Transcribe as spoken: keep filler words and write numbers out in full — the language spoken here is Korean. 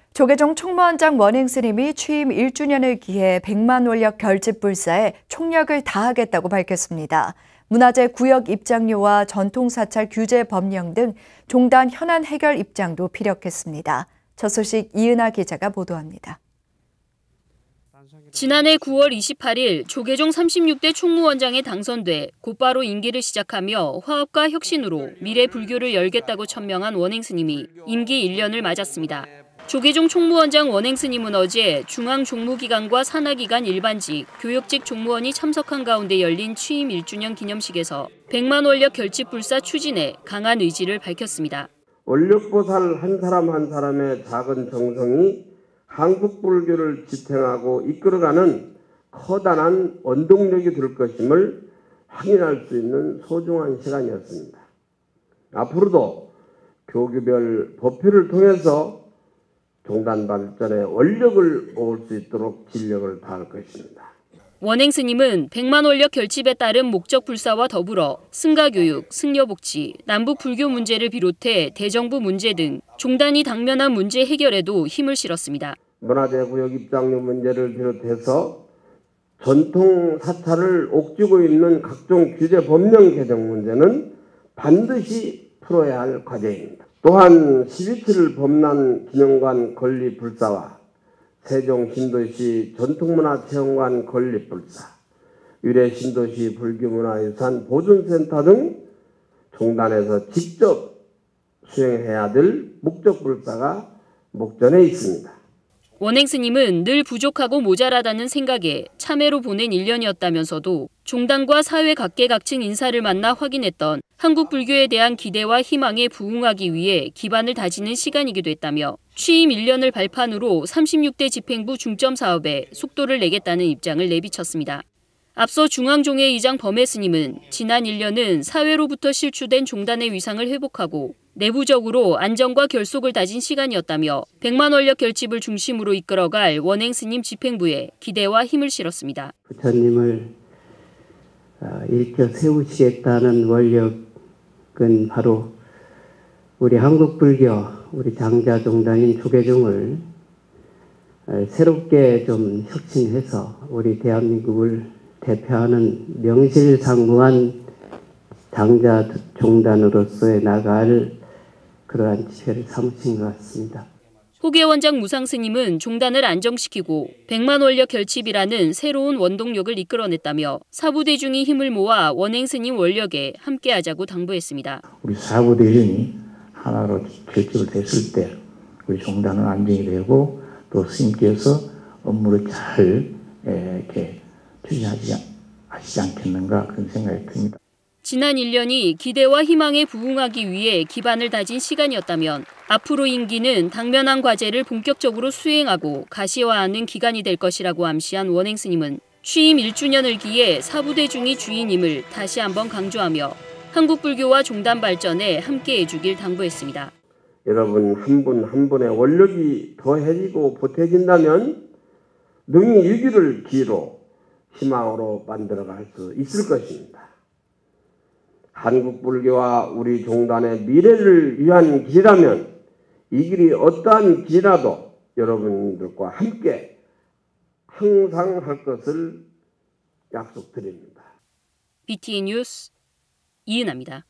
조계종 총무원장 원행 스님이 취임 일 주년을 기해 백만 원력 결집 불사에 총력을 다하겠다고 밝혔습니다. 문화재 구역 입장료와 전통사찰 규제 법령 등 종단 현안 해결 입장도 피력했습니다. 첫 소식 이은하 기자가 보도합니다. 지난해 구월 이십팔일 조계종 삼십육 대 총무원장에 당선돼 곧바로 임기를 시작하며 화합과 혁신으로 미래 불교를 열겠다고 천명한 원행 스님이 임기 일 년을 맞았습니다. 조계종 총무원장 원행 스님은 어제 중앙종무기관과 산하기관 일반직, 교육직 종무원이 참석한 가운데 열린 취임 일 주년 기념식에서 백만 원력 결집 불사 추진에 강한 의지를 밝혔습니다. 원력보살 한 사람 한 사람의 작은 정성이 한국 불교를 지탱하고 이끌어가는 커다란 원동력이 될 것임을 확인할 수 있는 소중한 시간이었습니다. 앞으로도 교구별 법회를 통해서 종단 발전에 원력을 모을 수 있도록 진력을 다할 것입니다. 원행 스님은 백만 원력 결집에 따른 목적 불사와 더불어 승가교육, 승려복지, 남북 불교 문제를 비롯해 대정부 문제 등 종단이 당면한 문제 해결에도 힘을 실었습니다. 문화재 구역 입장료 문제를 비롯해서 전통 사찰을 옥죄고 있는 각종 규제 법령 개정 문제는 반드시 풀어야 할 과제입니다. 또한 십이 칠 범란 기념관 건립 불사와 세종 신도시 전통문화체험관 건립 불사, 유래 신도시 불교문화유산 보존센터 등 종단에서 직접 수행해야 될 목적 불사가 목전에 있습니다. 원행 스님은 늘 부족하고 모자라다는 생각에 참회로 보낸 일 년이었다면서도 종단과 사회 각계각층 인사를 만나 확인했던 한국 불교에 대한 기대와 희망에 부응하기 위해 기반을 다지는 시간이기도 했다며 취임 일 년을 발판으로 삼십육 대 집행부 중점 사업에 속도를 내겠다는 입장을 내비쳤습니다. 앞서 중앙종회 의장 범해 스님은 지난 일 년은 사회로부터 실추된 종단의 위상을 회복하고 내부적으로 안정과 결속을 다진 시간이었다며 백만 원력 결집을 중심으로 이끌어갈 원행 스님 집행부에 기대와 힘을 실었습니다. 부처님을 일으켜 세우시겠다는 원력은 바로 우리 한국 불교, 우리 장자 종단인 조계종을 새롭게 좀 혁신해서 우리 대한민국을 대표하는 명실상부한 장자 종단으로서의 나갈 그러한 지혜를 삼으신 것 같습니다. 호계 원장 무상 스님은 종단을 안정시키고 백만 원력 결집이라는 새로운 원동력을 이끌어냈다며 사부대중이 힘을 모아 원행 스님 원력에 함께하자고 당부했습니다. 우리 사부대중이 하나로 결집을 됐을 때 우리 종단은 안정이 되고 또 스님께서 업무를 잘 이렇게 추진하지 하시지 않겠는가 그런 생각이 듭니다. 지난 일 년이 기대와 희망에 부응하기 위해 기반을 다진 시간이었다면 앞으로 임기는 당면한 과제를 본격적으로 수행하고 가시화하는 기간이 될 것이라고 암시한 원행 스님은 취임 일 주년을 기해 사부대중이 주인임을 다시 한번 강조하며 한국 불교와 종단 발전에 함께해 주길 당부했습니다. 여러분 한 분 한 분의 원력이 더해지고 보태진다면 능히 일기를 기로 희망으로 만들어갈 수 있을 것입니다. 한국 불교와 우리 종단의 미래를 위한 길이라면 이 길이 어떠한 길이라도 여러분들과 함께 항상 할 것을 약속드립니다. 비티엔 뉴스 이은하입니다.